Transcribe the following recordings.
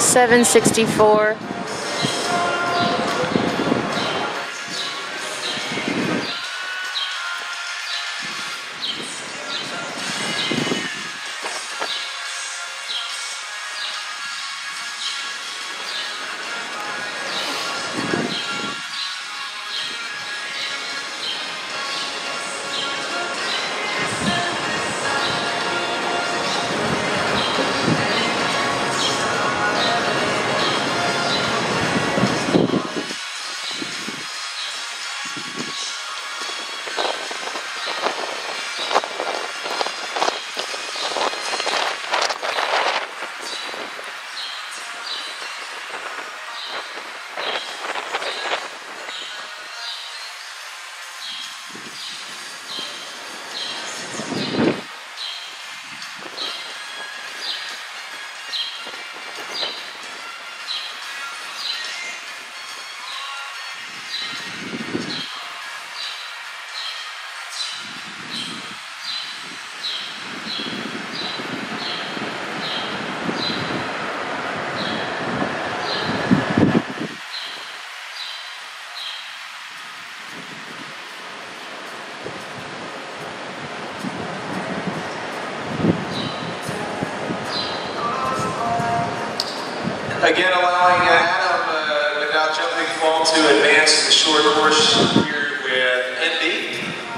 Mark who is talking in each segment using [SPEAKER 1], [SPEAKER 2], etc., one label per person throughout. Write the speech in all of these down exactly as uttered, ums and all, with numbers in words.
[SPEAKER 1] seven sixty-four.
[SPEAKER 2] Again, allowing Adam, uh, without jumping fault, to advance in the short course here with Indy.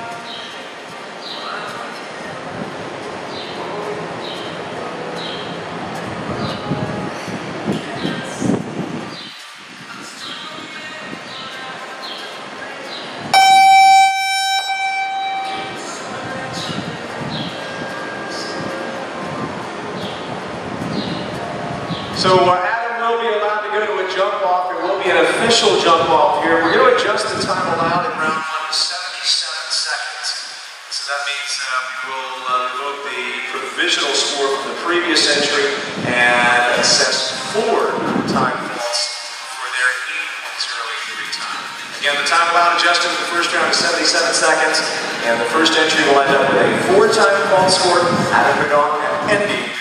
[SPEAKER 2] So uh, Adam will be allowed to go to a jump off. There will be an official jump off here. We're going to adjust the time allowed in round one to seventy-seven seconds. So that means uh, we will uh, revoke the provisional score from the previous entry and assess four time faults for their eight zero eight three time. Again, the time allowed adjusted in the first round is seventy-seven seconds, and the first entry will end up with a four time fault score. Adam Bernard and Indy.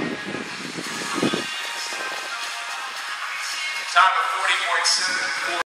[SPEAKER 2] Time of forty point seven four.